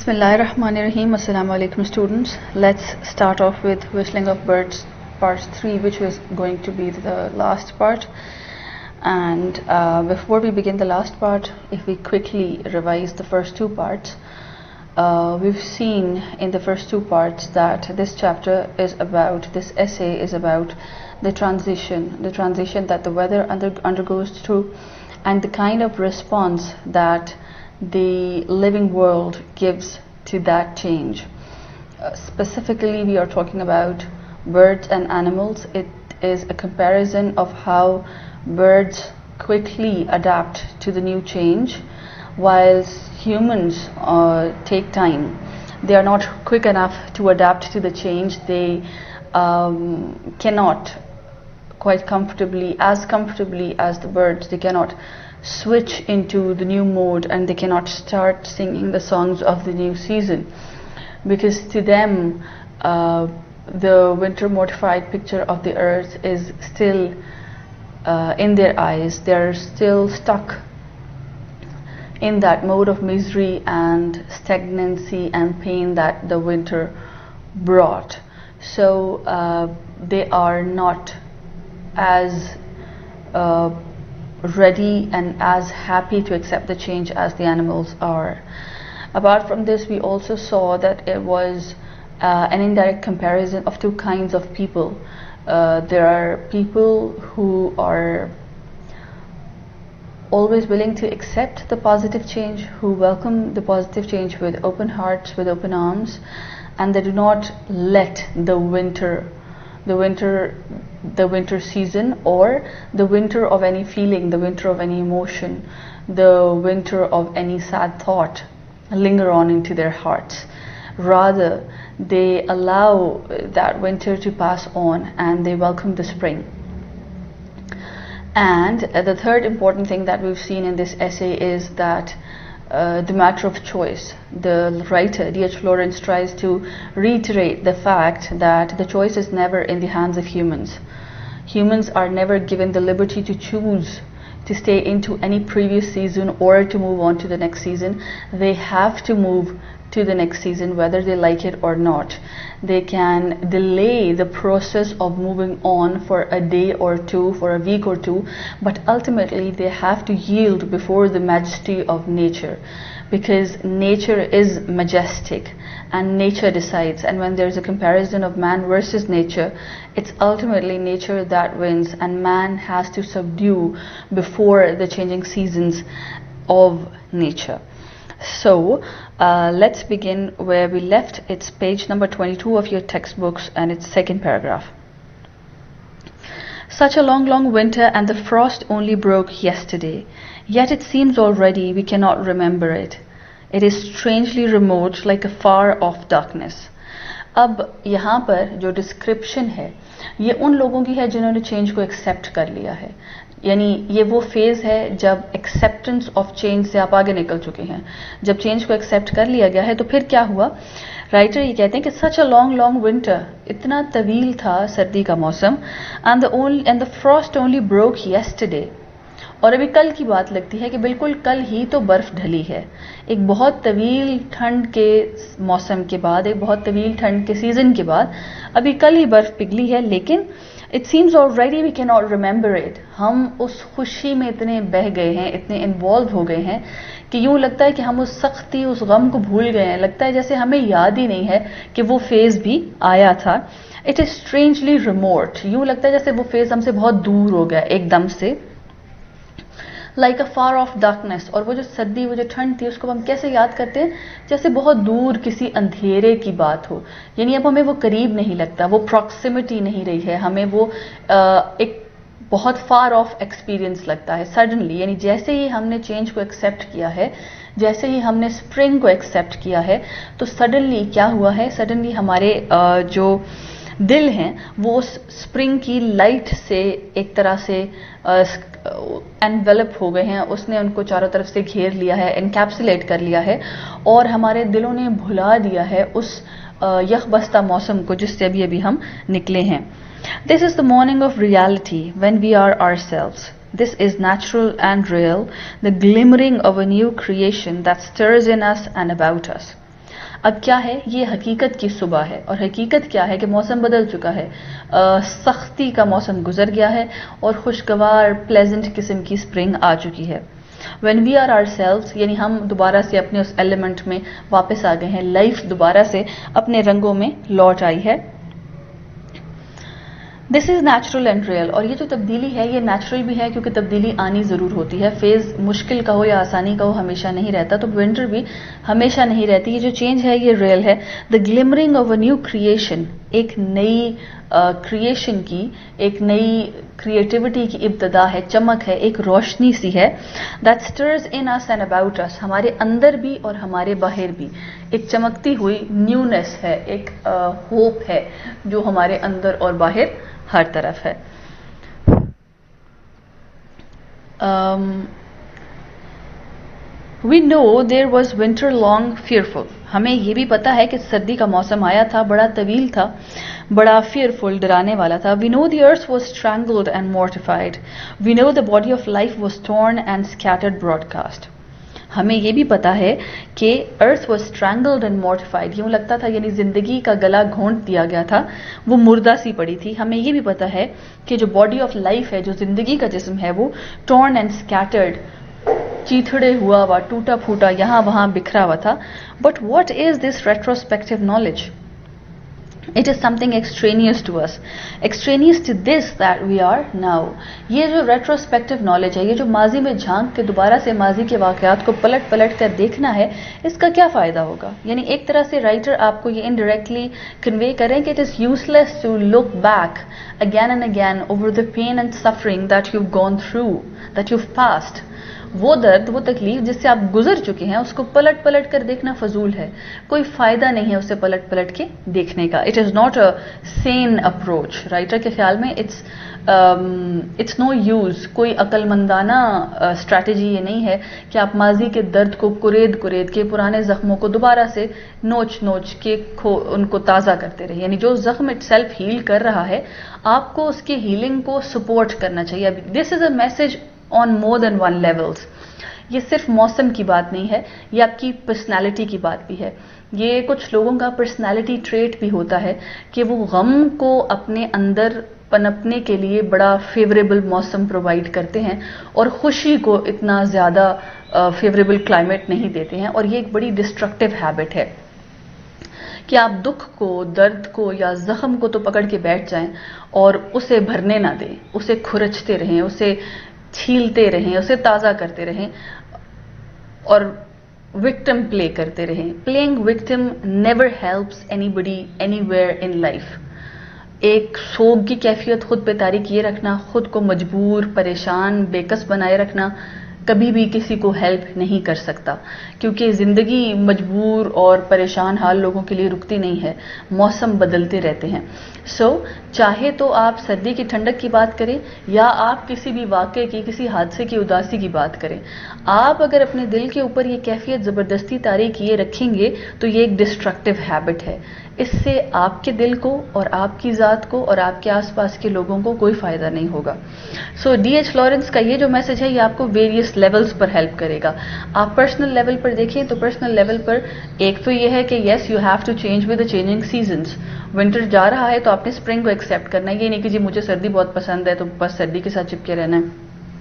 Bismillahirrahmanirrahim. Assalamu alaikum students. Let's start off with Whistling of Birds part 3, which is going to be the last part. And before we begin the last part, if we quickly revise the first two parts, we've seen in the first two parts that this chapter is about, this essay is about the transition that the weather undergoes through, and the kind of response that the living world gives to that change. Specifically, we are talking about birds and animals. It is a comparison of how birds quickly adapt to the new change, whilst humans take time. They are not quick enough to adapt to the change. They cannot quite comfortably as the birds. They cannot switch into the new mode, and they cannot start singing the songs of the new season, because to them the winter mortified picture of the earth is still in their eyes. They are still stuck in that mode of misery and stagnancy and pain that the winter brought. So they are not as ready and as happy to accept the change as the animals are. Apart from this, we also saw that it was an indirect comparison of two kinds of people. There are people who are always willing to accept the positive change, who welcome the positive change with open hearts, with open arms, and they do not let the winter season, or the winter of any feeling, the winter of any emotion, the winter of any sad thought linger on into their hearts. Rather, they allow that winter to pass on and they welcome the spring. And the third important thing that we've seen in this essay is that the matter of choice. The writer D.H. Lawrence tries to reiterate the fact that the choice is never in the hands of humans. Humans are never given the liberty to choose to stay into any previous season or to move on to the next season. They have to move to the next season whether they like it or not. They can delay the process of moving on for a day or two, for a week or two, but ultimately they have to yield before the majesty of nature, because nature is majestic and nature decides. And when there's a comparison of man versus nature, it's ultimately nature that wins, and man has to subdue before the changing seasons of nature. So let's begin where we left. It's page number 22 of your textbooks, and it's second paragraph. Such a long winter, and the frost only broke yesterday, yet it seems already we cannot remember it. It is strangely remote, like a far off darkness. अब यहाँ पर जो description है ये उन लोगों की है जिन्होंने चेंज को एक्सेप्ट कर लिया है, यानी ये वो फेज है जब एक्सेप्टेंस ऑफ चेंज से आप आगे निकल चुके हैं. जब चेंज को एक्सेप्ट कर लिया गया है तो फिर क्या हुआ. राइटर ये कहते हैं कि सच अ लॉन्ग विंटर, इतना तवील था सर्दी का मौसम, and the frost only broke yesterday, और अभी कल की बात लगती है कि बिल्कुल कल ही तो बर्फ ढली है. एक बहुत तवील ठंड के मौसम के बाद, एक बहुत तवील ठंड के सीजन के बाद अभी कल ही बर्फ पिघली है, लेकिन it seems already we can not remember it. हम उस खुशी में इतने बह गए हैं, इतने इन्वॉल्व हो गए हैं कि यूं लगता है कि हम उस सख्ती, उस गम को भूल गए हैं. लगता है जैसे हमें याद ही नहीं है कि वो फेज भी आया था. इट इज स्ट्रेंजली रिमोट, यूं लगता है जैसे वो फेज हमसे बहुत दूर हो गया एकदम से. Like a far off darkness, और वो जो सर्दी, वो जो ठंड थी, उसको हम कैसे याद करते हैं, जैसे बहुत दूर किसी अंधेरे की बात हो. यानी अब हमें वो करीब नहीं लगता, वो प्रॉक्सिमिटी नहीं रही है, हमें वो एक बहुत फार ऑफ एक्सपीरियंस लगता है सडनली. यानी जैसे ही हमने चेंज को एक्सेप्ट किया है, जैसे ही हमने स्प्रिंग को एक्सेप्ट किया है, तो सडनली क्या हुआ है, सडनली हमारे जो दिल हैं वो स्प्रिंग की लाइट से एक तरह से एनवेलप हो गए हैं. उसने उनको चारों तरफ से घेर लिया है, एनकैप्सुलेट कर लिया है, और हमारे दिलों ने भुला दिया है उस यखबस्ता मौसम को जिससे अभी हम निकले हैं. This is the morning of reality when we are ourselves. This is natural and real, the glimmering of a new creation that stirs in us and about us. اب کیا ہے؟ یہ حقیقت کی صبح ہے، اور حقیقت کیا ہے کہ موسم بدل چکا ہے، سختی کا موسم گزر گیا ہے اور خوشگوار پلیزنٹ قسم کی اسپرنگ آ چکی ہے. when we are ourselves یعنی ہم دوبارہ سے اپنے اس ایلیمنٹ میں واپس آ گئے ہیں، لائف دوبارہ سے اپنے رنگوں میں لوٹ آئی ہے. This is natural and real. اور یہ جو تبدیلی ہے یہ نیچرل بھی ہے کیونکہ تبدیلی آنی ضرور ہوتی ہے. فیز مشکل کا ہو یا آسانی کا ہو ہمیشہ نہیں رہتا، تو ونٹر بھی ہمیشہ نہیں رہتی. یہ جو چینج ہے یہ ریئل ہے. The glimmering of a new creation, ایک نئی کریشن کی، ایک نئی کریٹیوٹی کی ابتدا ہے، چمک ہے، ایک روشنی سی ہے. That stirs in us and about us, ہمارے اندر بھی اور ہمارے باہر بھی ایک چمکتی ہوئی نیونیس ہے، ایک ہوپ ہے جو ہمارے اندر اور باہر ہر طرف ہے. We know there was winter long fearful. ہمیں یہ بھی پتا ہے کہ سردی کا موسم آیا تھا، بڑا طویل تھا، بڑا fearful، ڈرانے والا تھا. We know the earth was strangled and mortified. We know the body of life was torn and scattered broadcast. ہمیں یہ بھی پتا ہے کہ ارتھ واز اسٹرینگلڈ اینڈ مورٹیفائڈ، یوں لگتا تھا یعنی زندگی کا گلا گھونٹ دیا گیا تھا، وہ مردہ سی پڑی تھی. ہمیں یہ بھی پتا ہے کہ جو باڈی آف لائف ہے، جو زندگی کا جسم ہے، وہ ٹورن اینڈ اسکیٹرڈ، چیتھڑے ہوا ہوا، ٹوٹا پھوٹا، یہاں وہاں بکھرا ہوا تھا. But what is this retrospective knowledge? It is something extraneous to us, extraneous to this that we are now. یہ جو retrospective knowledge ہے، یہ جو ماضی میں جھانک کے دوبارہ سے ماضی کے واقعات کو پلٹ پلٹ کر دیکھنا ہے، اس کا کیا فائدہ ہوگا؟ یعنی ایک طرح سے رائٹر آپ کو یہ انڈائریکٹلی کنوے کریں کہ it is useless to look back again and again over the pain and suffering that you've gone through, that you've passed. وہ درد، وہ تکلیف جس سے آپ گزر چکے ہیں، اس کو پلٹ پلٹ کر دیکھنا فضول ہے. کوئی فائدہ نہیں ہے اسے پلٹ پلٹ کے دیکھنے کا. It is not a sane approach. Writer کے خیال میں اٹس نو یوز. کوئی عقل مندانہ اسٹریٹجی یہ نہیں ہے کہ آپ ماضی کے درد کو کرید کرید کے، پرانے زخموں کو دوبارہ سے نوچ نوچ کے ان کو تازہ کرتے رہے. یعنی جو زخم اٹ سیلف ہیل کر رہا ہے، آپ کو اس کی ہیلنگ کو سپورٹ کرنا چاہیے. This is a message on more than one levels. یہ صرف موسم کی بات نہیں ہے، یہ آپ کی پرسنالٹی کی بات بھی ہے. یہ کچھ لوگوں کا پرسنالٹی ٹریٹ بھی ہوتا ہے کہ وہ غم کو اپنے اندر پنپنے کے لیے بڑا فیوریبل موسم پرووائڈ کرتے ہیں اور خوشی کو اتنا زیادہ فیوریبل کلائمیٹ نہیں دیتے ہیں. اور یہ ایک بڑی ڈسٹرکٹیو ہیبٹ ہے کہ آپ دکھ کو، درد کو یا زخم کو تو پکڑ کے بیٹھ جائیں اور اسے بھرنے نہ دیں، اسے کھرچتے رہیں، اسے چھیلتے رہیں، اسے تازہ کرتے رہیں اور وکٹم پلے کرتے رہیں. Playing victim never helps anybody anywhere in life. ایک سوگ کی کیفیت، خود پہ طاری کیے رکھنا، خود کو مجبور، پریشان، بےکس بنائے رکھنا کبھی بھی کسی کو ہیلپ نہیں کر سکتا، کیونکہ زندگی مجبور اور پریشان حال لوگوں کے لیے رکتی نہیں ہے. موسم بدلتے رہتے ہیں. چاہے تو آپ سردی کی ٹھنڈک کی بات کریں یا آپ کسی بھی واقعے کی، کسی حادثے کی اداسی کی بات کریں، آپ اگر اپنے دل کے اوپر یہ کیفیت زبردستی طاری کیے رکھیں گے تو یہ ایک ڈسٹرکٹیو ہیبٹ ہے. اس سے آپ کے دل کو اور آپ کی ذات کو اور آپ کے آس پاس کے لوگوں کو کوئی فائدہ نہیں ہوگا. ڈی ایچ لارنس کا یہ جو میسج ہے یہ آپ کو ویریس لیولز پر ہیلپ کرے گا. آپ پرسنل لیول پر دیکھیں تو پرسنل لیول پر ایک تو یہ ہے کہ yes you have to change with the changing seasons. Winter جا رہا ہے تو آپ نے اسپرنگ کو ایکسیپٹ کرنا ہے. یہ نہیں کہ جی مجھے سردی بہت پسند ہے تو بس سردی کے ساتھ چپکے رہنا ہے.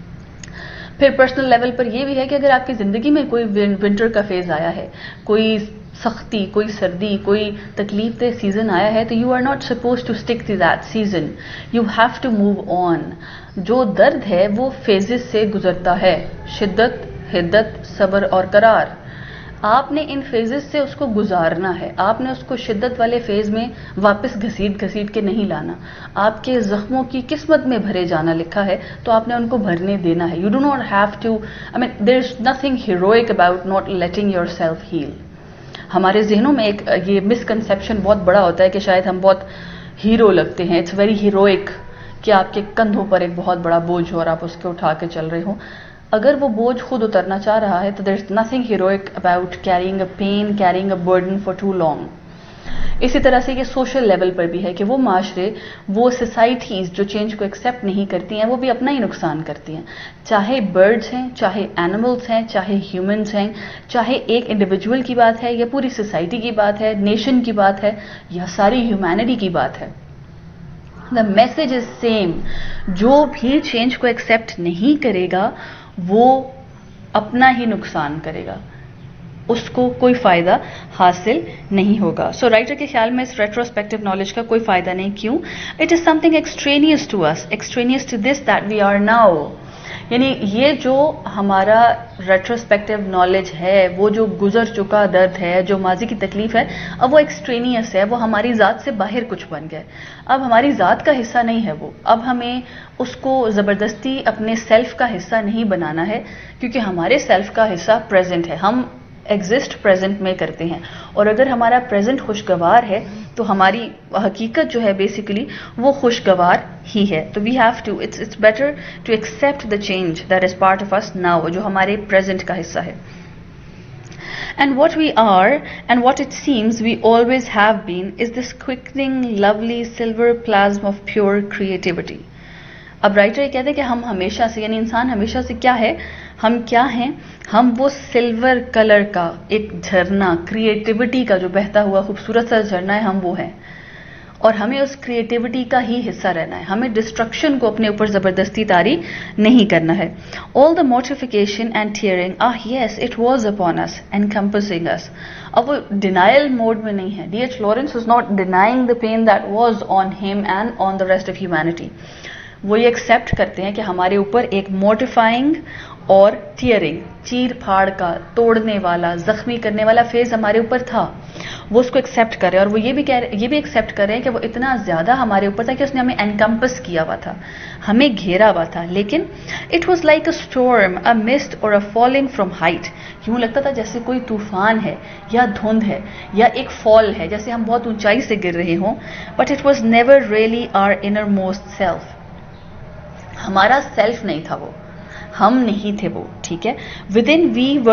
پھر پرسنل لیول پر یہ بھی ہے کہ اگر آپ کی زندگی میں کوئی ونٹر کا فیز آیا ہے، کوئی سختی، کوئی سردی، کوئی تکلیف دہ سیزن آیا ہے، تو you are not suppose to stick to that season. You have to move on. جو درد ہے وہ فیزز سے گزرتا ہے، شدت، حدت، صبر اور قرار. آپ نے ان فیزز سے اس کو گزارنا ہے. آپ نے اس کو شدت والے فیز میں واپس گھسیٹ گھسیٹ کے نہیں لانا. آپ کے زخموں کی قسمت میں بھرے جانا لکھا ہے تو آپ نے ان کو بھرنے دینا ہے. You do not have to, there is nothing heroic about not letting yourself heal. ہمارے ذہنوں میں ایک یہ مسکنسیپشن بہت بڑا ہوتا ہے کہ شاید ہم بہت ہیرو لگتے ہیں. اٹس ویری ہیروئک کہ آپ کے کندھوں پر ایک بہت بڑا بوجھ ہو اور آپ اس کو اٹھا کے چل رہے ہوں. اگر وہ بوجھ خود اترنا چاہ رہا ہے تو there is nothing heroic about carrying a pain, carrying a burden for too long. اسی طرح سے یہ سوشل لیول پر بھی ہے کہ وہ معاشرے، وہ سوسائٹیز جو چینج کو ایکسیپٹ نہیں کرتی ہیں وہ بھی اپنا ہی نقصان کرتی ہیں، چاہے برڈز ہیں، چاہے اینیملز ہیں، چاہے ہیومنز ہیں، چاہے ایک انڈیویجول کی بات ہے یا پوری سوسائٹی کی بات ہے، نیشن کی بات ہے یا ساری ہیومینٹی کی بات ہے. The message is same. جو بھی چینج کو ایکسیپٹ نہیں کرے گا وہ اپنا ہی نقصان کرے گا، اس کو کوئی فائدہ حاصل نہیں ہوگا. سو رائٹر کے خیال میں اس ریٹروسپیکٹو نالج کا کوئی فائدہ نہیں. کیوں؟ It is something extraneous to us, extraneous to this that we are now. یعنی یہ جو ہمارا ریٹروسپیکٹو نالج ہے، وہ جو گزر چکا درد ہے، جو ماضی کی تکلیف ہے، اب وہ ایکسٹرینیس ہے، وہ ہماری ذات سے باہر کچھ بن گیا. اب ہماری ذات کا حصہ نہیں ہے وہ. اب ہمیں اس کو زبردستی اپنے سیلف کا حصہ نہیں بنانا ہے، کیونکہ ہمارے سیلف کا حصہ پریزنٹ ہے. ہم ایگزسٹ پریزنٹ میں کرتے ہیں، اور اگر ہمارا پریزنٹ خوشگوار ہے تو ہماری حقیقت جو ہے بیسیکلی وہ خوشگوار ہی ہے. تو we have to it's better to accept the change that is part of us now, جو ہمارے پریزنٹ کا حصہ ہے. And what we are and what it seems we always have been is this quickening, lovely silver plasm of pure creativity. اب writer یہ کہتے ہیں کہ ہم ہمیشہ سے، یعنی انسان ہمیشہ سے کیا ہے، ہم کیا ہیں، ہم وہ سلور کلر کا ایک جھرنا، کریٹیوٹی کا جو بہتا ہوا خوبصورت سا جھرنا ہے، ہم وہ ہیں. اور ہمیں اس کریٹیوٹی کا ہی حصہ رہنا ہے. ہمیں ڈسٹرکشن کو اپنے اوپر زبردستی طاری نہیں کرنا ہے. آل دا mortification and tearing, yes it was upon us, encompassing us. اب وہ ڈینائل موڈ میں نہیں ہے. D H Lawrence was not denying the pain that was on him and on the rest of humanity. وہ یہ ایکسیپٹ کرتے ہیں کہ ہمارے اوپر ایک مورٹیفائنگ اور ٹیئرنگ، چیر پھاڑ کا، توڑنے والا، زخمی کرنے والا فیز ہمارے اوپر تھا. وہ اس کو ایکسیپٹ کر رہے ہیں، اور وہ یہ بھی ایکسیپٹ کر رہے ہیں کہ وہ اتنا زیادہ ہمارے اوپر تھا کہ اس نے ہمیں انکمپس کیا ہوا تھا، ہمیں گھیرا ہوا تھا. لیکن it was like a storm, a mist or a falling from height. یوں لگتا تھا جیسے کوئی طوفان ہے یا دھند ہے یا ایک فال ہے، جیسے ہم بہت اونچائی سے گر رہے ہوں. But it was never really our innermost self. ہمارا سیلف نہیں تھا وہ، ہم نہیں تھے وہ. ٹھیک ہے. within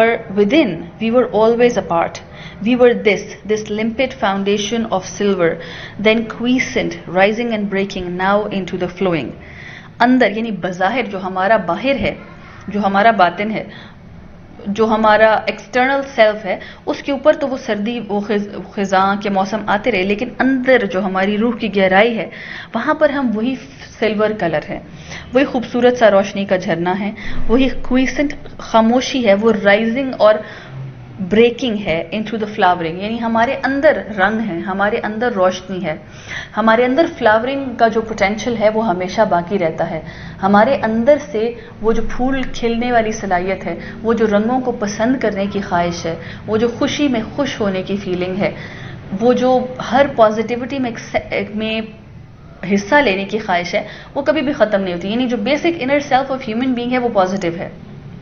we were always apart. We were this limpid foundation of silver, then quiescent, rising and breaking, now into the flowing. اندر یعنی بظاہر جو ہمارا باہر ہے، جو ہمارا باطن ہے، جو ہمارا ایکسٹرنل سیلف ہے، اس کے اوپر تو وہ سردی، وہ خزاں کے موسم آتے رہے، لیکن اندر جو ہماری روح کی گہرائی ہے وہاں پر ہم وہی سلور کلر ہے، وہی خوبصورت سا روشنی کا جھرنا ہے، وہی کوئسنٹ خاموشی ہے، وہ رائزنگ اور بریکنگ ہے انٹو دا فلاورنگ. یعنی ہمارے اندر رنگ ہے، ہمارے اندر روشنی ہے، ہمارے اندر فلاورنگ کا جو پوٹینشیل ہے وہ ہمیشہ باقی رہتا ہے. ہمارے اندر سے وہ جو پھول کھلنے والی صلاحیت ہے، وہ جو رنگوں کو پسند کرنے کی خواہش ہے، وہ جو خوشی میں خوش ہونے کی فیلنگ ہے، وہ جو ہر پازیٹیوٹی میں حصہ لینے کی خواہش ہے، وہ کبھی بھی ختم نہیں ہوتی. یعنی جو basic inner self of human being ہے وہ پازیٹیو ہے.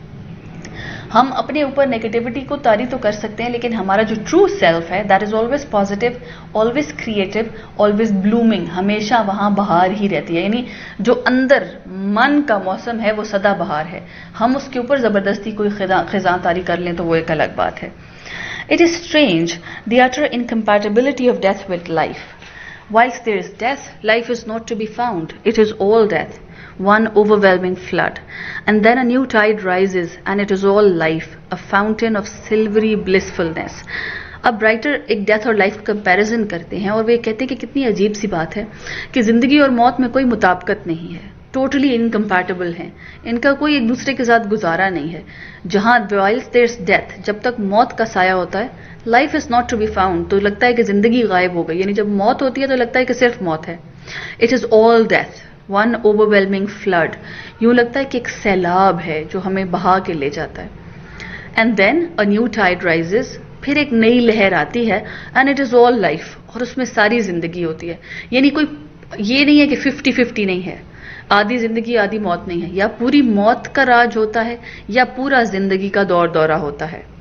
ہم اپنے اوپر نیگیٹیوٹی کو طاری تو کر سکتے ہیں، لیکن ہمارا جو ٹرو سیلف ہے that is always positive, always creative, always blooming, ہمیشہ وہاں بہار ہی رہتی ہے. یعنی جو اندر من کا موسم ہے وہ سدا بہار ہے. ہم اس کے اوپر زبردستی کوئی خزاں طاری کر لیں تو وہ ایک الگ بات ہے. It is strange, the utter incompatibility of death with life. Whilst there is death, life is not to be found. It is all death, one overwhelming flood. And then a new tide rises and it is all life, a fountain of silvery blissfulness. اب writer ایک death اور life کا comparison کرتے ہیں، اور وہ یہ کہتے ہیں کہ کتنی عجیب سی بات ہے کہ زندگی اور موت میں کوئی مطابقت نہیں ہے، ٹوٹلی انکمپیٹیبل ہیں، ان کا کوئی ایک دوسرے کے ساتھ گزارا نہیں ہے. جہاں whilst there is death، جب تک موت کا سایہ ہوتا ہے، life is not to be found، تو لگتا ہے کہ زندگی غائب ہو گئی. یعنی جب موت ہوتی ہے تو لگتا ہے کہ صرف موت ہے. It is all death, one overwhelming flood. یوں لگتا ہے کہ ایک سیلاب ہے جو ہمیں بہا کے لے جاتا ہے. And then a new tide rises، پھر ایک نئی لہر آتی ہے. And it is all life، اور اس میں ساری زندگی ہوتی ہے. یعنی کوئی یہ نہیں ہے کہ 50-50 نہیں ہے، آدھی زندگی آدھی موت نہیں ہے، یا پوری موت کا راج ہوتا ہے یا پورا زندگی کا دورہ ہوتا ہے.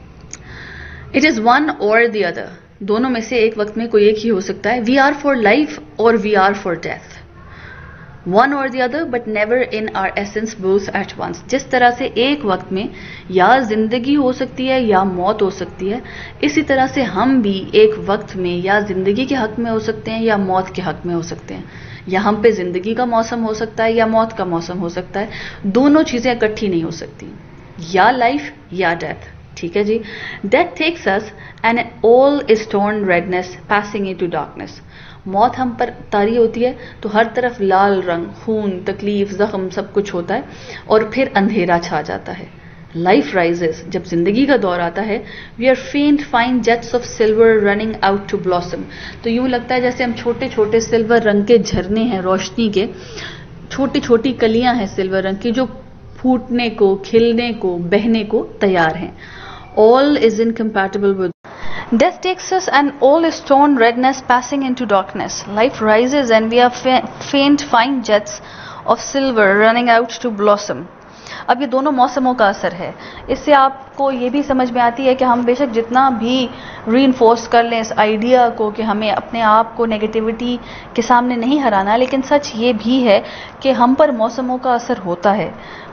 It is one or the other، دونوں میں سے ایک وقت میں کوئی ایک ہی ہو سکتا ہے. We are for life or we are for death. One or the other but never in our essence both at once. جس طرح سے ایک وقت میں یا زندگی ہو سکتی ہے یا موت ہو سکتی ہے، اسی طرح سے ہم بھی ایک وقت میں یا زندگی کے حق میں ہو سکتے ہیں یا موت کے حق میں ہو سکتے ہیں. یا ہم پہ زندگی کا موسم ہو سکتا ہے یا موت کا موسم ہو سکتا ہے. دونوں چیزیں اکٹھی نہیں ہو سکتی، یا لائف یا ڈیتھ. ٹھیک ہے جی. Death takes us and all is torn redness passing into darkness. موت ہم پر طاری ہوتی ہے تو ہر طرف لال رنگ، خون، تکلیف، زخم سب کچھ ہوتا ہے اور پھر اندھیرا چھا جاتا ہے. لائف رائزز، جب زندگی کا دور آتا ہے، we are faint fine jets of silver running out to blossom. تو یوں لگتا ہے جیسے ہم چھوٹے چھوٹے سلور رنگ کے جھرنے ہیں روشنی کے، چھوٹی چھوٹی کلیاں ہیں سلور رنگ کی جو پھوٹنے کو، کھلنے کو، بہنے کو تیار ہیں. All is incompatible with death takes us and all is torn redness passing into darkness. Life rises and we are faint fine jets of silver running out to blossom. اب یہ دونوں موسموں کا اثر ہے. اس سے آپ کو یہ بھی سمجھ میں آتی ہے کہ ہم بے شک جتنا بھی ری انفورس کر لیں اس آئیڈیا کو کہ ہمیں اپنے آپ کو نیگیٹیوٹی کے سامنے نہیں ہرانا، لیکن سچ یہ بھی ہے کہ ہم پر موسموں کا اثر ہوتا ہے.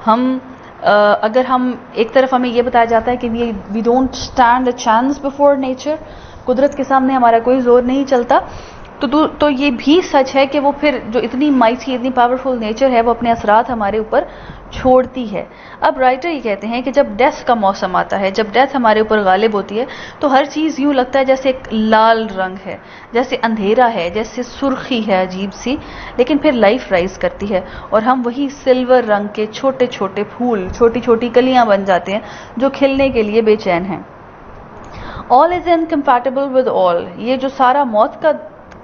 اگر ہم ایک طرف ہمیں یہ بتایا جاتا ہے کہ we don't stand a chance before nature, قدرت کے سامنے ہمارا کوئی زور نہیں چلتا، تو یہ بھی سچ ہے کہ وہ پھر جو اتنی مائٹی، اتنی پاورفل نیچر ہے وہ اپنے اثرات ہمارے اوپر چھوڑتی ہے. اب رائٹر یہ کہتے ہیں کہ جب ڈیتھ کا موسم آتا ہے، جب ڈیتھ ہمارے اوپر غالب ہوتی ہے تو ہر چیز یوں لگتا ہے جیسے ایک لال رنگ ہے، جیسے اندھیرا ہے، جیسے سرخی ہے عجیب سی، لیکن پھر لائف رائز کرتی ہے اور ہم وہی سلور رنگ کے چھوٹے چھوٹے پھول، چھوٹی چھوٹی کلیاں بن جاتے ہیں جو کھلنے کے لیے بے چین ہیں. All is incompatible with all. یہ جو سارا موت کا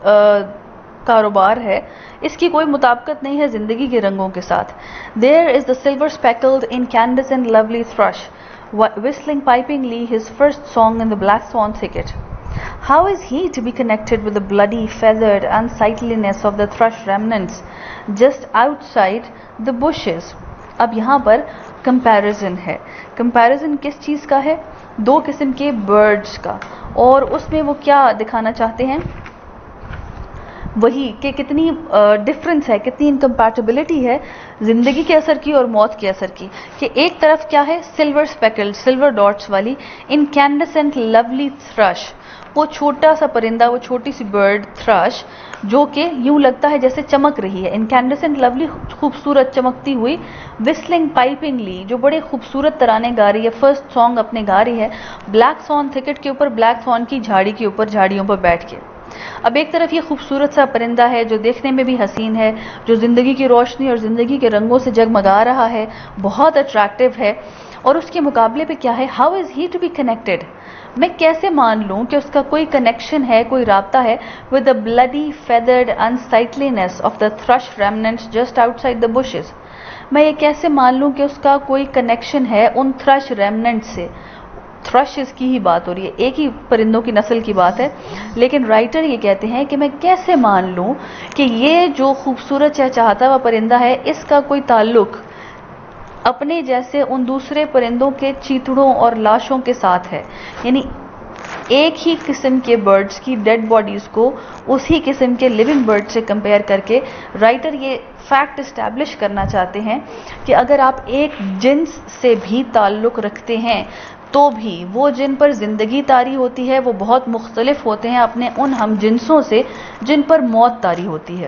کاروبار ہے اس کی کوئی مطابقت نہیں ہے زندگی کے رنگوں کے ساتھ. There is the silver speckled incandescent lovely thrush whistling pipingly his first song in the black thorn thicket. How is he to be connected with the bloody feathered unsightliness of the thrush remnants just outside the bushes? اب یہاں پر comparison ہے. Comparison کس چیز کا ہے؟ دو قسم کے birds کا، اور اس میں وہ کیا دکھانا چاہتے ہیں؟ وہی کہ کتنی ڈفرنس ہے، کتنی انکمپیٹیبلٹی ہے زندگی کے اثر کی اور موت کے اثر کی. کہ ایک طرف کیا ہے؟ سلور اسپیکلڈ، سلور ڈاٹس والی انکینڈسنٹ لولی تھرش، وہ چھوٹا سا پرندہ، وہ چھوٹی سی برڈ تھرش جو کہ یوں لگتا ہے جیسے چمک رہی ہے. انکینڈسنٹ لولی، خوبصورت چمکتی ہوئی. وسلنگ پائپنگلی، جو بڑے خوبصورت ترانے گا رہی ہے، فرسٹ سانگ اپنے گا رہی ہے بلیک تھارن تھکٹ کے اوپر، بلیک تھارن کی جھاڑی کے اوپر، جھاڑیوں پر بیٹھ کے. اب ایک طرف یہ خوبصورت سا پرندہ ہے جو دیکھنے میں بھی حسین ہے، جو زندگی کی روشنی اور زندگی کے رنگوں سے جگمگا رہا ہے، بہت اٹریکٹیو ہے، اور اس کے مقابلے پہ کیا ہے؟ How is he to be connected? میں کیسے مان لوں کہ اس کا کوئی کنیکشن ہے، کوئی رابطہ ہے with the bloody feathered unsightliness of the thrush remnants just outside the bushes. میں یہ کیسے مان لوں کہ اس کا کوئی کنیکشن ہے ان تھرش ریمننٹ سے؟ تھرشز کی ہی بات ہو رہی ہے، ایک ہی پرندوں کی نسل کی بات ہے، لیکن رائٹر یہ کہتے ہیں کہ میں کیسے مان لوں کہ یہ جو خوبصورت چہچہاتا ہوا پرندہ ہے اس کا کوئی تعلق اپنے جیسے ان دوسرے پرندوں کے چیتڑوں اور لاشوں کے ساتھ ہے. یعنی ایک ہی قسم کے برڈز کی ڈیڈ باڈیز کو اسی قسم کے لیونگ برڈ سے کمپیئر کر کے رائٹر یہ فیکٹ اسٹیبلش کرنا چاہتے ہیں کہ اگر آپ ایک جنس سے بھی تعلق رکھتے ہیں تو بھی وہ جن پر زندگی طاری ہوتی ہے وہ بہت مختلف ہوتے ہیں اپنے ان ہم جنسوں سے جن پر موت طاری ہوتی ہے.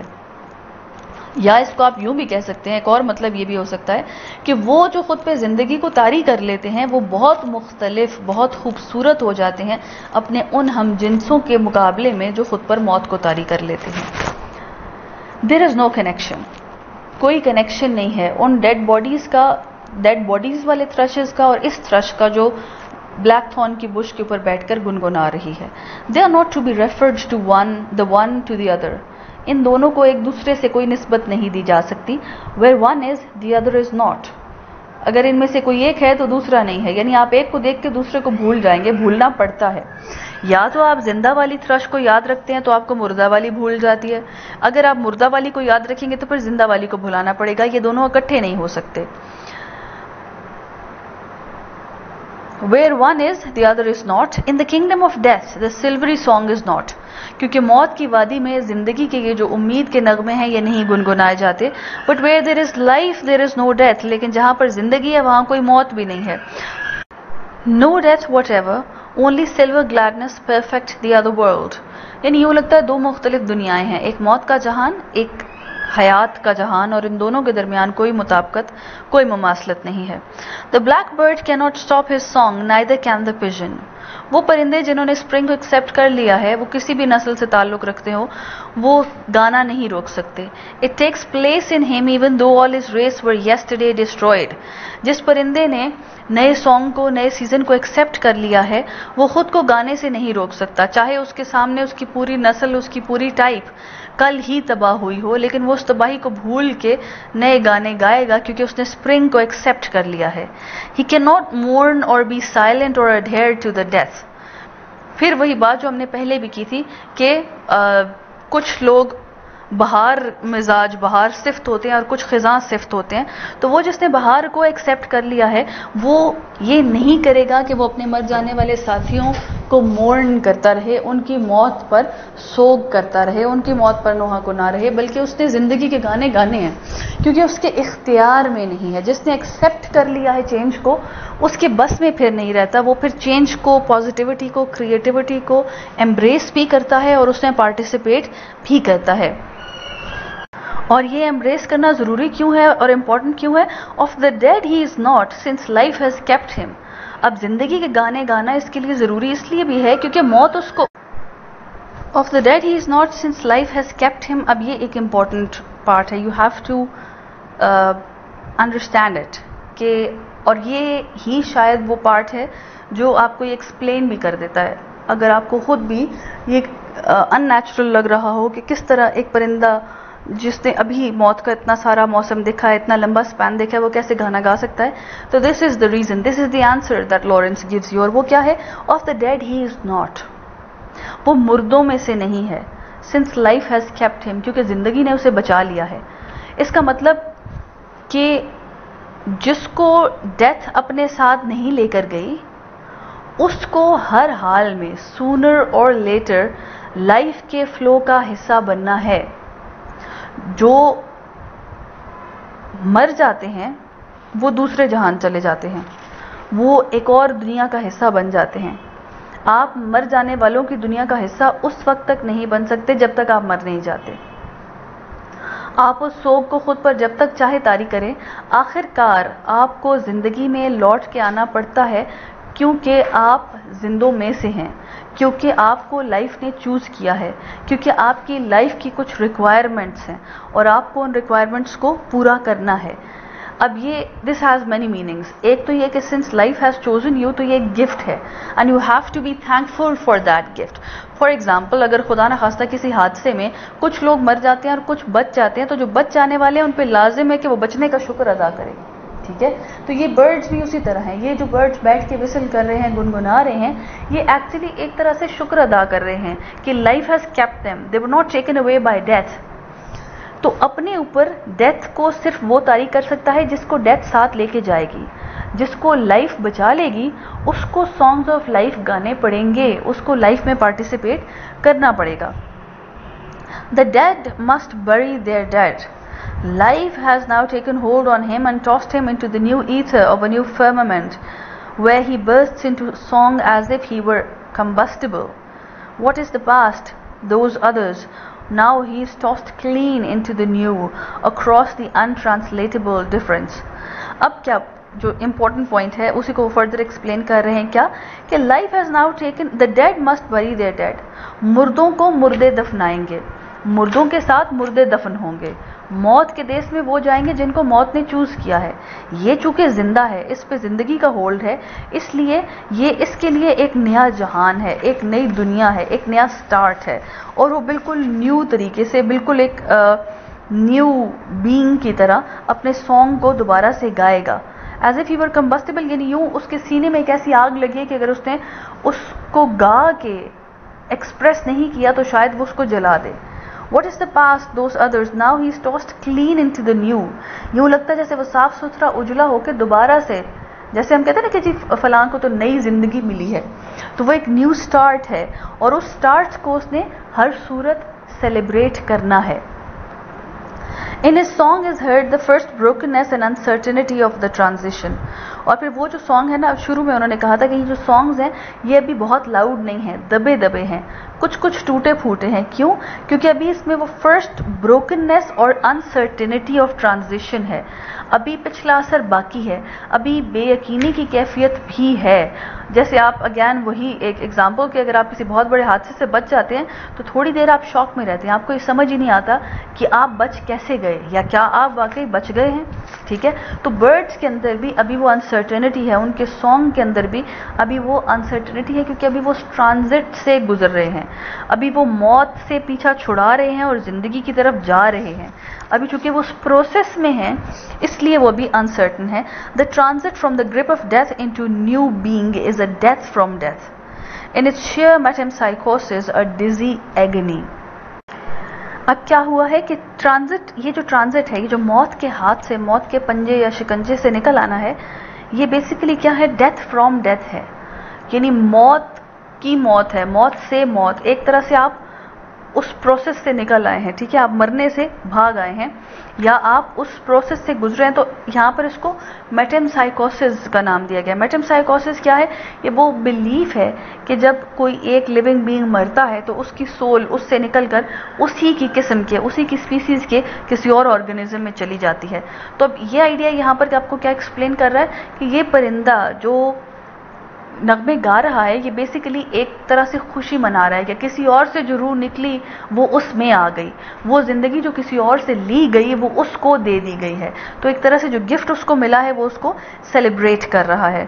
یا اس کو آپ یوں بھی کہہ سکتے ہیں، ایک اور مطلب یہ بھی ہو سکتا ہے کہ وہ جو خود پہ زندگی کو طاری کر لیتے ہیں وہ بہت مختلف، بہت خوبصورت ہو جاتے ہیں اپنے ان ہم جنسوں کے مقابلے میں جو خود پر موت کو طاری کر لیتے ہیں. دیر از نو کنیکشن، کوئی کنیکشن نہیں ہے ان ڈیڈ باڈیز کا، ڈیڈ باڈیز والے تھرشز کا اور اس تھرش کا جو بلیک تھارن کی بش کے اوپر بیٹھ کر گنگنا رہی ہے. They are not to be referred to the one to the other. ان دونوں کو ایک دوسرے سے کوئی نسبت نہیں دی جا سکتی. where one is the other is not. اگر ان میں سے کوئی ایک ہے تو دوسرا نہیں ہے، یعنی آپ ایک کو دیکھ کے دوسرے کو بھول جائیں گے. بھولنا پڑتا ہے، یا تو آپ زندہ والی تھرش کو یاد رکھتے ہیں تو آپ کو مردہ والی بھول جاتی ہے، اگر آپ مردہ والی کو یاد رکھیں گے تو پھر زندہ والی کو بھلانا پڑے گا. یہ دونوں اکٹھے نہیں ہو سکتے. Where one is, the other is not. In the kingdom of death, the silvery song is not. کیونکہ موت کی وادی میں زندگی کے یہ جو امید کے نغمے ہیں یہ نہیں گنگنائے جاتے. But where there is life there is no death. لیکن جہاں پر زندگی ہے وہاں کوئی موت بھی نہیں ہے. No death whatever, only silver gladness perfect the other world. یعنی یوں لگتا ہے دو مختلف دنیایں ہیں, ایک موت کا جہان, ایک حیات کا جہان, اور ان دونوں کے درمیان کوئی مطابقت, کوئی مماثلت نہیں ہے. The blackbird cannot stop his song, neither can the pigeon. وہ پرندے جنہوں نے اسپرنگ کو ایکسیپٹ کر لیا ہے, وہ کسی بھی نسل سے تعلق رکھتے ہو, وہ گانا نہیں روک سکتے. It takes place in him even though all his race were yesterday destroyed. جس پرندے نے نئے سانگ کو, نئے سیزن کو ایکسیپٹ کر لیا ہے, وہ خود کو گانے سے نہیں روک سکتا, چاہے اس کے سامنے اس کی پوری نسل, اس کی پوری ٹائپ کل ہی تباہ ہوئی ہو, لیکن وہ اس تباہی کو بھول کے نئے گانے گائے گا کیونکہ اس نے اسپرنگ کو ایکسیپٹ کر لیا ہے. He cannot mourn or be silent or adhere to the death. پھر وہی بات جو ہم نے پہلے بھی کی تھی کہ کچھ لوگ بہار مزاج, بہار صفت ہوتے ہیں اور کچھ خزاں صفت ہوتے ہیں. تو وہ جس نے بہار کو ایکسیپٹ کر لیا ہے وہ یہ نہیں کرے گا کہ وہ اپنے مر جانے والے ساتھیوں کو مورن کرتا رہے, ان کی موت پر سوگ کرتا رہے, ان کی موت پر نوحہ کنا رہے, بلکہ اس نے زندگی کے گانے گانے ہیں کیونکہ اس کے اختیار میں نہیں ہے. جس نے ایکسیپٹ کر لیا ہے چینج کو, اس کے بس میں پھر نہیں رہتا, وہ پھر چینج کو, پازیٹیوٹی کو, کریٹیوٹی کو ایمبریس بھی کرتا ہے اور اس میں پارٹیسپیٹ بھی کرتا ہے. اور یہ ایمبریس کرنا ضروری کیوں ہے اور امپورٹنٹ کیوں ہے؟ Of the dead he is not since life has kept him. اب زندگی کے گانے گانا اس کے لیے ضروری اس لیے بھی ہے کیونکہ موت اس کو, of the dead he is not since life has kept him. اب یہ ایک امپورٹنٹ پارٹ ہے, you have to understand it, کہ اور یہ ہی شاید وہ پارٹ ہے جو آپ کو یہ ایکسپلین بھی کر دیتا ہے. اگر آپ کو خود بھی یہ ان نیچرل لگ رہا ہو کہ کس طرح ایک پرندہ جس نے ابھی موت کا اتنا سارا موسم دیکھا ہے, اتنا لمبا سپین دیکھا ہے, وہ کیسے گانا گا سکتا ہے. تو this is the reason, this is the answer that Lawrence gives you. اور وہ کیا ہے؟ Of the dead he is not, وہ مردوں میں سے نہیں ہے. سنس لائف ہیز کیپٹ ہم, کیونکہ زندگی نے اسے بچا لیا ہے. اس کا مطلب کہ جس کو ڈیتھ اپنے ساتھ نہیں لے کر گئی, اس کو ہر حال میں سونر اور لیٹر لائف کے فلو کا حصہ بننا ہے. جو مر جاتے ہیں وہ دوسرے جہان چلے جاتے ہیں, وہ ایک اور دنیا کا حصہ بن جاتے ہیں. آپ مر جانے والوں کی دنیا کا حصہ اس وقت تک نہیں بن سکتے جب تک آپ مر نہیں جاتے. آپ اس سوگ کو خود پر جب تک چاہے طاری کریں, آخر کار آپ کو زندگی میں لوٹ کے آنا پڑتا ہے کیونکہ آپ زندوں میں سے ہیں, کیونکہ آپ کو لائف نے چوز کیا ہے, کیونکہ آپ کی لائف کی کچھ ریکوائرمنٹس ہیں اور آپ کو ان ریکوائرمنٹس کو پورا کرنا ہے. اب یہ دس ہیز مینی میننگس. ایک تو یہ کہ since life has chosen you, تو یہ ایک گفٹ ہے and you have to be thankful for that gift. For example, اگر خدا نخواستہ کسی حادثے میں کچھ لوگ مر جاتے ہیں اور کچھ بچ جاتے ہیں, تو جو بچ جانے والے ہیں ان پہ لازم ہے کہ وہ بچنے کا شکر ادا کریں. ٹھیک ہے, تو یہ برڈز بھی اسی طرح ہیں. یہ جو برڈز بیٹھ کے وسل کر رہے ہیں, گنگنا رہے ہیں, یہ ایکچولی ایک طرح سے شکر ادا کر رہے ہیں کہ life has kept them, they were not taken away by death. تو اپنے اوپر ڈیتھ کو صرف وہ طاری کر سکتا ہے جس کو ڈیتھ ساتھ لے کے جائے گی. جس کو لائف بچا لے گی اس کو سانگز آف لائف گانے پڑیں گے, اس کو لائف میں پارٹیسپیٹ کرنا پڑے گا. The dead must bury their dead. Life has now taken hold on him and tossed him into the new ether of a new firmament, where he bursts into song as if he were combustible. What is the past? Those others. Now he is tossed clean into the new, across the untranslatable difference. اب کیا جو important point ہے اسی کو further explain کر رہے ہیں کیا, کہ life has now taken, the dead must bury their dead. مردوں کو مردے دفنائیں گے, مردوں کے ساتھ مردے دفن ہوں گے. موت کے دیس میں وہ جائیں گے جن کو موت نے چوز کیا ہے. یہ چونکہ زندہ ہے, اس پہ زندگی کا ہولڈ ہے, اس لیے یہ اس کے لیے ایک نیا جہان ہے, ایک نئی دنیا ہے, ایک نیا سٹارٹ ہے, اور وہ بالکل نیو طریقے سے, بالکل ایک نیو بینگ کی طرح اپنے سانگ کو دوبارہ سے گائے گا. ایز اف ہی ور کمبسٹیبل, یعنی یوں اس کے سینے میں ایک ایسی آگ لگی ہے کہ اگر اس نے اس کو گا کے ایکسپریس نہیں کیا تو شاید وہ اس کو جلا دے. What is the past? Those others. Now he is tossed clean into the new. یوں لگتا ہے جیسے وہ صاف ستھرا اجلا ہو کے دوبارہ سے جیسے ہم کہتے ہیں نا کہ جی فلاں کو تو نئی زندگی ملی ہے، تو وہ ایک نیو سٹارٹ ہے، اور اس سٹارٹ کو اس نے ہر صورت سیلیبریٹ کرنا ہے. In his song is heard the first brokenness and uncertainty of the transition. اور پھر وہ جو سانگ ہے نا، شروع میں انہوں نے کہا تھا کہ یہ جو سانگز ہیں یہ ابھی بہت لاؤڈ نہیں ہیں، دبے دبے ہیں، کچھ ٹوٹے پھوٹے ہیں. کیوں؟ کیونکہ ابھی اس میں وہ فرسٹ بروکننس اور انسرٹینٹی آف ٹرانزیشن ہے. ابھی پچھلا اثر باقی ہے، ابھی بے یقینی کی کیفیت بھی ہے. جیسے آپ اگین وہی ایک ایگزامپل کہ اگر آپ کسی بہت بڑے حادثے سے بچ جاتے ہیں تو تھوڑی دیر آپ شوق میں رہتے ہیں، آپ کو یہ سمجھ ہی نہیں آتا کہ آپ بچ کیسے گئے یا کیا آپ واقعی بچ گئے ہیں. ٹھیک ہے، تو برڈس کے اندر بھی ابھی وہ انسرٹینٹی ہے، ان کے سانگ کے اندر بھی ابھی وہ انسرٹینٹی ہے، کیونکہ ابھی وہ ٹرانزٹ سے گزر رہے ہیں، ابھی وہ موت سے پیچھا چھڑا رہے ہیں اور زندگی کی طرف جا رہے ہیں. ابھی چونکہ وہ اس پروسیس میں ہیں اس لیے وہ بھی انسرٹن ہے. The transit from the grip of death into new being is a death from death. In its sheer metempsychosis, a dizzy agony. اب کیا ہوا ہے کہ ٹرانزٹ، یہ جو ٹرانزٹ ہے، یہ جو موت کے ہاتھ سے، موت کے پنجے یا شکنجے سے نکل آنا ہے، یہ بیسیکلی کیا ہے؟ ڈیتھ فرام ڈیتھ ہے. یعنی موت کی موت ہے، موت سے موت. ایک طرح سے آپ اس پروسیس سے نکل آئے ہیں. ٹھیک ہے، آپ مرنے سے بھاگ آئے ہیں یا آپ اس پروسیس سے گزرے ہیں. تو یہاں پر اس کو میٹمسائکوسس کا نام دیا گیا. میٹمسائکوسس کیا ہے؟ یہ وہ بلیف ہے کہ جب کوئی ایک لیونگ بینگ مرتا ہے تو اس کی سول اس سے نکل کر اسی کی قسم کے، اسی کی اسپیسیز کے کسی اور آرگنزم میں چلی جاتی ہے. تو اب یہ آئیڈیا یہاں پر کہ آپ کو کیا ایکسپلین کر رہا ہے کہ یہ پرندہ جو نغمے گا رہا ہے یہ بیسیکلی ایک طرح سے خوشی منا رہا ہے کہ کسی اور سے جو روح نکلی وہ اس میں آ گئی، وہ زندگی جو کسی اور سے لی گئی وہ اس کو دے دی گئی ہے. تو ایک طرح سے جو گفٹ اس کو ملا ہے وہ اس کو سیلیبریٹ کر رہا ہے.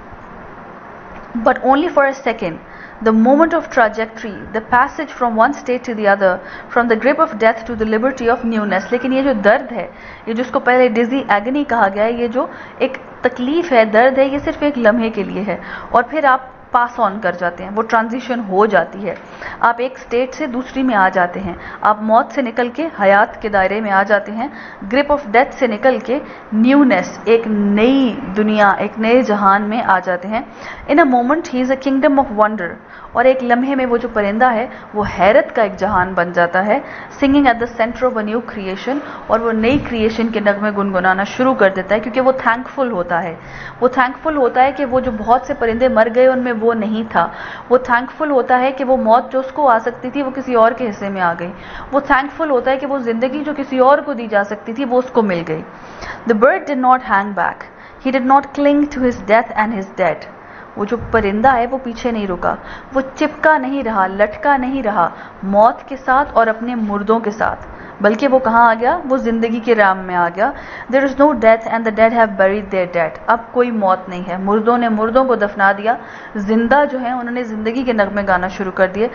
But only for a second. The moment of trajectory, the passage from one state to the other, from the grip of death to the liberty of newness. لیکن یہ جو درد ہے، یہ جو اس کو پہلے ڈیزی ایگنی کہا گیا ہے، یہ جو ایک تکلیف ہے، درد ہے، یہ صرف ایک لمحے کے لیے ہے اور پھر آپ پاس آن کر جاتے ہیں، وہ ٹرانزیشن ہو جاتی ہے. آپ ایک سٹیٹ سے دوسری میں آ جاتے ہیں، آپ موت سے نکل کے حیات کے دائرے میں آ جاتے ہیں، گرپ آف ڈیتھ سے نکل کے نیونیس، ایک نئی دنیا، ایک نئے جہان میں آ جاتے ہیں. In a moment he is a kingdom of wonder. اور ایک لمحے میں وہ جو پرندہ ہے وہ حیرت کا ایک جہان بن جاتا ہے. Singing at the centre of a new creation, اور وہ نئی کریشن کے نغمے گنگنانا شروع کر دیتا ہے کیونکہ وہ تھینکفل ہوتا ہے. وہ تھینکفل ہوتا ہے کہ وہ جو بہت سے پرندے مر گئے ان میں وہ نہیں تھا. وہ تھینکفل ہوتا ہے کہ وہ موت جو اس کو آ سکتی تھی وہ کسی اور کے حصے میں آ گئی. وہ تھینکفل ہوتا ہے کہ وہ زندگی جو کسی اور کو دی جا سکتی تھی وہ اس کو مل گئی. The bird did not hang back. He did not cling to his death and his dead. وہ جو پرندہ ہے وہ پیچھے نہیں رکا، وہ چپکا نہیں رہا، لٹکا نہیں رہا موت کے ساتھ اور اپنے مردوں کے ساتھ، بلکہ وہ کہاں آ گیا؟ وہ زندگی کے رام میں آ گیا. There is no death and the dead have buried their dead. اب کوئی موت نہیں ہے، مردوں نے مردوں کو دفنا دیا، زندہ جو ہیں انہوں نے زندگی کے نغمے گانا شروع کر دیے.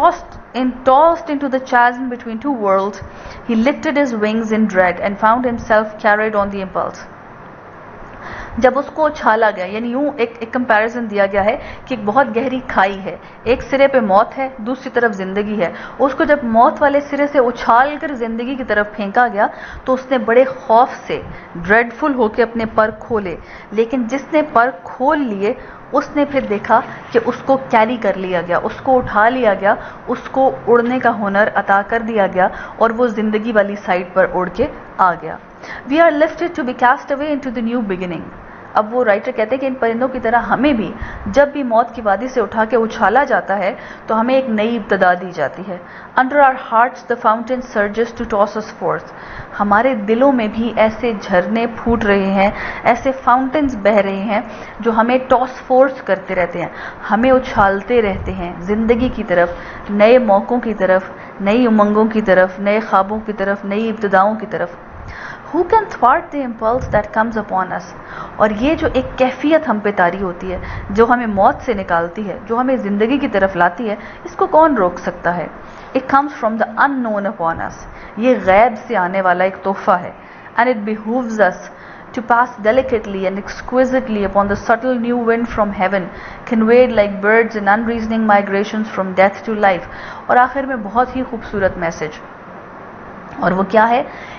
Tossed into the chasm between two worlds, he lifted his wings in dread and found himself carried on the impulse. جب اس کو اچھالا گیا، یعنی یوں ایک کمپیریزن دیا گیا ہے کہ ایک بہت گہری کھائی ہے، ایک سرے پہ موت ہے، دوسری طرف زندگی ہے. اس کو جب موت والے سرے سے اچھال کر زندگی کی طرف پھینکا گیا تو اس نے بڑے خوف سے ڈریڈفل ہو کے اپنے پر کھولے. لیکن جس نے پر کھول لیے اس نے پھر دیکھا کہ اس کو کیری کر لیا گیا، اس کو اٹھا لیا گیا، اس کو اڑنے کا ہنر عطا کر دیا گیا اور وہ زندگی والی سائڈ پر اڑ کے آ گیا. We are lifted to be cast away into the new beginning. اب وہ رائٹر کہتے ہیں کہ ان پرندوں کی طرح ہمیں بھی جب بھی موت کی وادی سے اٹھا کے اچھالا جاتا ہے تو ہمیں ایک نئی ابتدا دی جاتی ہے. Under our hearts the fountain surges to toss us forth. ہمارے دلوں میں بھی ایسے جھرنے پھوٹ رہے ہیں، ایسے فاؤنٹنز بہ رہے ہیں جو ہمیں ٹاس فورس کرتے رہتے ہیں، ہمیں اچھالتے رہتے ہیں زندگی کی طرف، نئے موقعوں کی طرف، نئی امنگوں کی طرف، نئے خوابوں کی طرف، نئی ابتداؤں کی طرف. Who can thwart the impulse that comes upon us? اور یہ جو ایک کیفیت ہم پہ طاری ہوتی ہے جو ہمیں موت سے نکالتی ہے، جو ہمیں زندگی کی طرف لاتی ہے، اس کو کون روک سکتا ہے؟ It comes from the unknown upon us. یہ غیب سے آنے والا ایک تحفہ ہے. And it behooves us to pass delicately and exquisitely upon the subtle new wind from heaven, conveyed like birds in unreasoning migrations from death to life. اور آخر میں بہت ہی خوبصورت میسج، اور وہ کیا ہے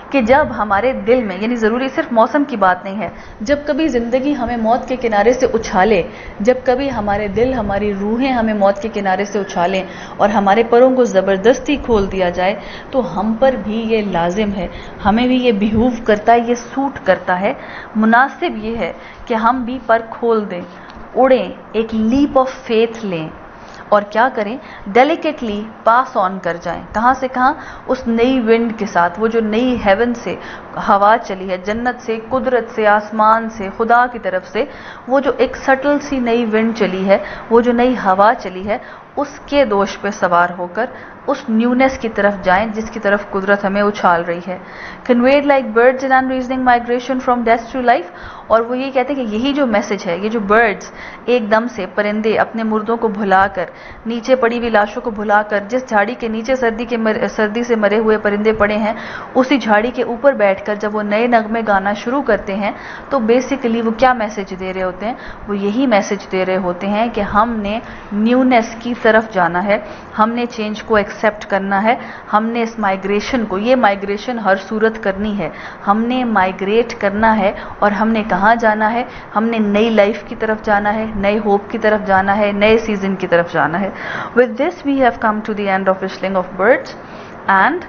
کہ جب ہمارے دل میں، یعنی ضروری صرف موسم کی بات نہیں ہے، جب کبھی زندگی ہمیں موت کے کنارے سے اچھالے، جب کبھی ہمارے دل، ہماری روحیں ہمیں موت کے کنارے سے اچھالیں اور ہمارے پروں کو زبردستی کھول دیا جائے، تو ہم پر بھی یہ لازم ہے، ہمیں بھی یہ بیہوو کرتا ہے، یہ سوٹ کرتا ہے، مناسب یہ ہے کہ ہم بھی پر کھول دیں، اڑیں، ایک لیپ آف فیتھ لیں اور کیا کریں، ڈیلیکیٹلی پاس آن کر جائیں، کہاں سے کہاں، اس نئی ونڈ کے ساتھ، وہ جو نئی ہیون سے ہوا چلی ہے، جنت سے، قدرت سے، آسمان سے، خدا کی طرف سے، وہ جو ایک سٹل سی نئی ونڈ چلی ہے، وہ جو نئی ہوا چلی ہے، اس کے دوش پہ سوار ہو کر اس نیونیس کی طرف جائیں جس کی طرف قدرت ہمیں اچھال رہی ہے. conveyed like birds in unreasoning migration from death to life. اور وہ یہ کہتے ہیں کہ یہی جو میسج ہے، یہ جو برڈز ایک دم سے، پرندے اپنے مردوں کو بھلا کر، نیچے پڑی ہوئی لاشوں کو بھلا کر، جس جھاڑی کے نیچے سردی سے مرے ہوئے پرندے پڑے ہیں، اسی جھاڑی کے اوپر بیٹھ کر جب وہ نئے نغمے گانا شروع کرتے ہیں، تو بیسیکلی وہ کیا میسج دے رہے ہوتے ہیں؟ وہ یہی میسج دے رہے ہوتے ہیں کہ ہم نے نیونیس کی طرف جانا ہے، ہم نے چینج کو ایکسیپٹ کرنا ہے، ہم نے اس مائگریشن کو، یہ مائگریشن ہر صورت کرنی ہے، ہم نے مائگریٹ کرنا ہے، اور ہم نے کہاں جانا ہے؟ ہم نے نئی لائف کی طرف جانا ہے، نئے ہوپ کی طرف جانا ہے، نئے سیزن کی طرف جانا ہے. With this we have come to the end of whistling of birds, and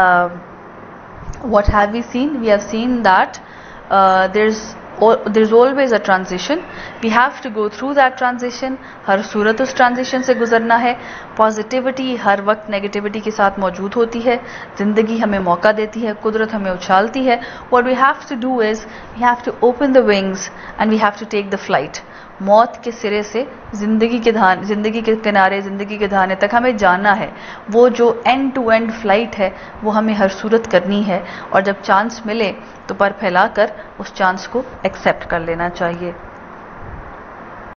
what have we seen? We have seen that there's always a transition. We have to go through that transition. ہر صورت اس transition سے گزرنا ہے. Positivity ہر وقت negativity کے ساتھ موجود ہوتی ہے. زندگی ہمیں موقع دیتی ہے، قدرت ہمیں اچھالتی ہے. What we have to do is we have to open the wings and we have to take the flight. موت کے سرے سے زندگی کے کنارے، زندگی کے دہانے تک ہمیں جانا ہے. وہ جو اینڈ ٹو اینڈ فلائٹ ہے وہ ہمیں ہر صورت کرنی ہے، اور جب چانس ملے تو پر پھیلا کر اس چانس کو ایکسیپٹ کر لینا چاہیے.